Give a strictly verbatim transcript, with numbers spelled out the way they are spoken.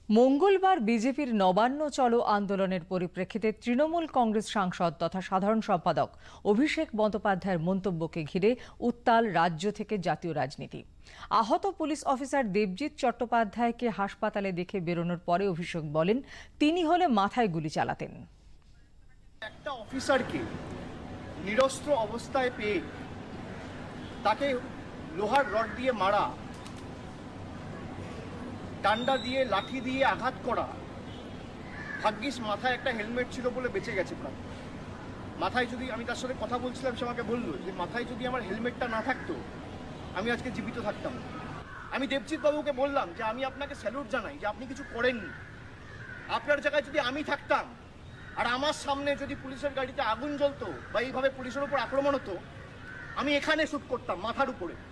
মঙ্গলবার বিজেপির নবান্ন চলো আন্দোলনের পরিপ্রেক্ষিতে তৃণমূল কংগ্রেস সাংসদ তথা সাধারণ সম্পাদক অভিষেক বন্দ্যোপাধ্যায়ের মন্তব্যকে ঘিরে উত্তাল রাজ্য থেকে জাতীয় রাজনীতি। আহত পুলিশ অফিসার দেবজিৎ চট্টোপাধ্যায়কে হাসপাতালে দেখে বেরোনোর পরে অভিষেক বলেন, তিনি হলে মাথায় গুলি চালাতেন। একটা অফিসারকে নিরস্ত্র অবস্থায় পেয়ে তাকে লোহার রড দিয়ে মারা, ডান্ডা দিয়ে লাঠি দিয়ে আঘাত করা, ভাগ্যিস মাথায় একটা হেলমেট ছিল বলে বেঁচে গেছে প্রাণ। মাথায় যদি, আমি তার সাথে কথা বলছিলাম, সে আমাকে বললো যে মাথায় যদি আমার হেলমেটটা না থাকতো আমি আজকে জীবিত থাকতাম। আমি দেবজিৎ বাবুকে বললাম যে আমি আপনাকে স্যালুট জানাই যে আপনি কিছু করেননি। আপনার জায়গায় যদি আমি থাকতাম আর আমার সামনে যদি পুলিশের গাড়িতে আগুন জ্বলতো বা এইভাবে পুলিশের উপর আক্রমণ হতো, আমি এখানে শুট করতাম মাথার উপরে।